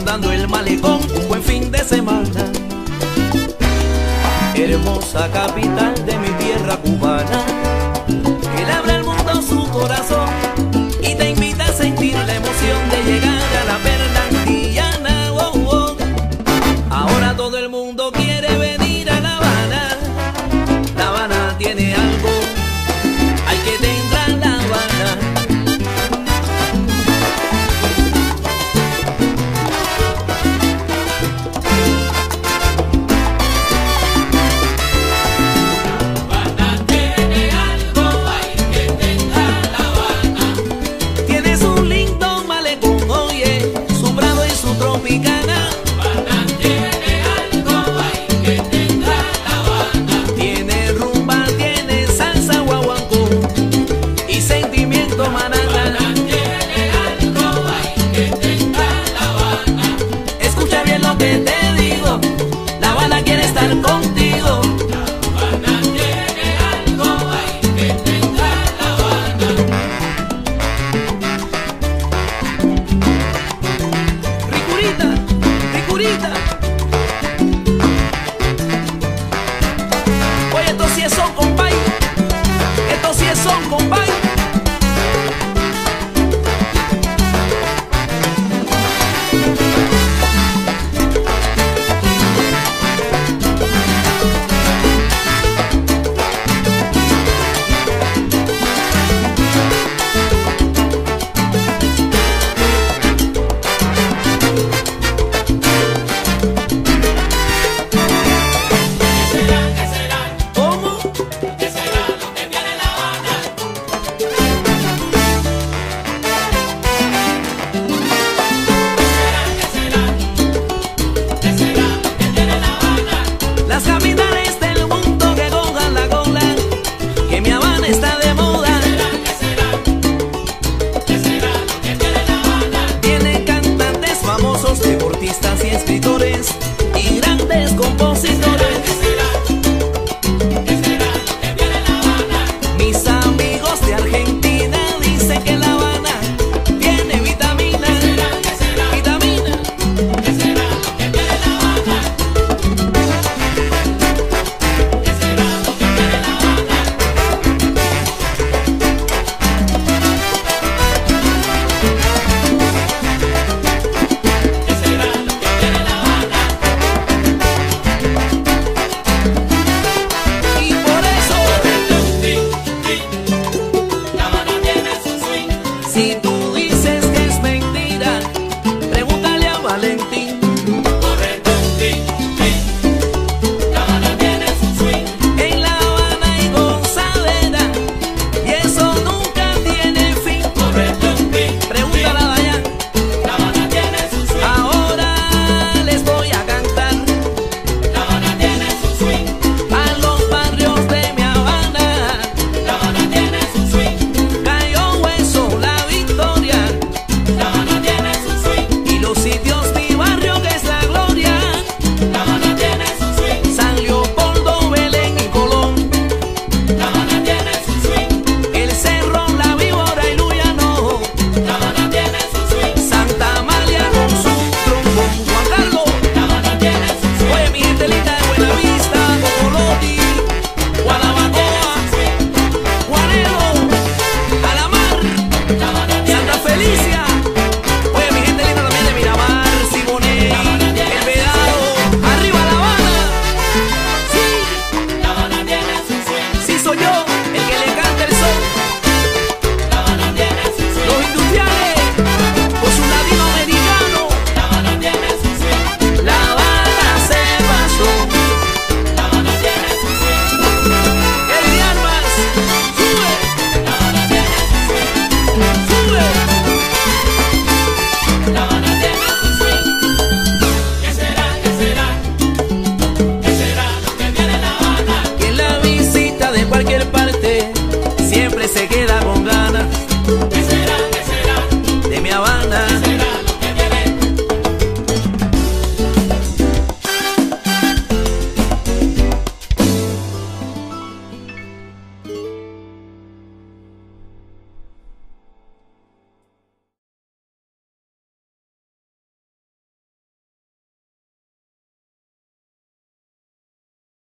disfrutando el malecón, un buen fin de semana. Hermosa capital de mi tierra cubana, que le abre al mundo su corazón y te invita a sentir la emoción de llegar a la perla antillana. Oh, oh. Ahora todo el mundo quiere venir a La Habana. La Habana tiene algo, hay que tendrá La Habana. Contigo. La Habana tiene algo, hay que tenga La Habana. Ricurita, ricurita. Oye, esto sí es soco.